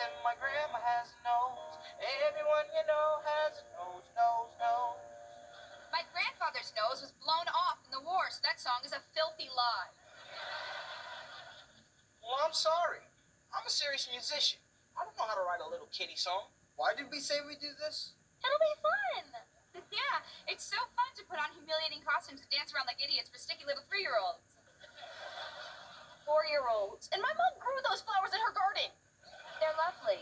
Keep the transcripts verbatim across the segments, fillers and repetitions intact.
and my grandma has a nose. Everyone you know has a nose, nose, nose. My grandfather's nose was blown off in the war, so that song is a filthy lie. Well, I'm sorry. I'm a serious musician. I don't know how to write a little kitty song. Why did we say we do this? It'll be fun. Yeah, it's so fun to put on humiliating costumes and dance around like idiots for sticky little three-year-olds. Four-year-olds. And my mom grew those flowers in her garden. They're lovely.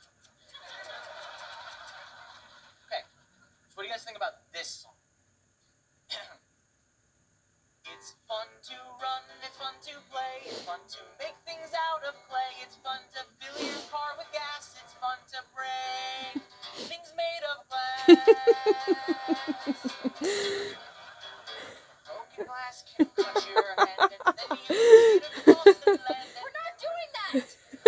Okay, so what do you guys think about this song? It's fun to run, it's fun to play, it's fun to make things out of clay, it's fun to fill your car with gas, it's fun to break things made of glass. Broken glass can touch your hand, and then you get across the land. We're not doing that!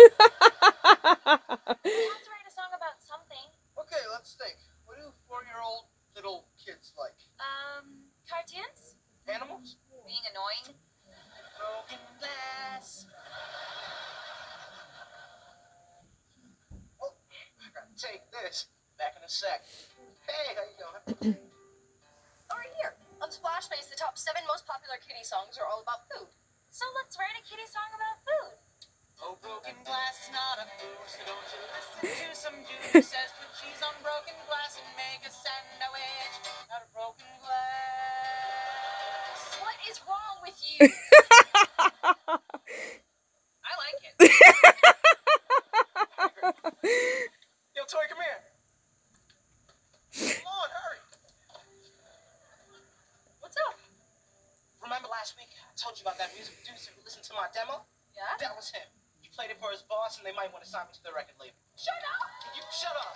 We have to write a song about something. Okay, let's think. What do four-year-old little kids like? Um, cartoons? Animals? Being annoying? Broken glass. Oh, I gotta take this. Back in a sec. Hey, how you doing? Over here, on Splashbase, the top seven most popular kitty songs are all about food. So let's write a kitty song about food. Oh, broken glass is not a food, so don't you listen to some dude who says put cheese on broken glass and make a sandwich out of broken glass. What is wrong with you? I like it. Yo, Tori, come here. Come on, hurry. What's up? Remember last week I told you about that music producer who listened to my demo? Yeah? That was him. He played it for his boss, and they might want to sign me to the record label. Shut up! You shut up.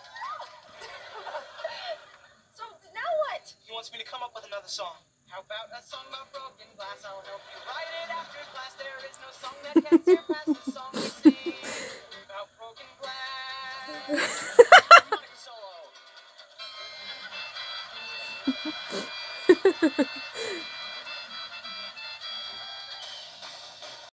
So now what? He wants me to come up with another song. How about a song about broken glass? I'll help you write it after class. There is no song that can surpass the song we sing about broken glass. Harmonica solo.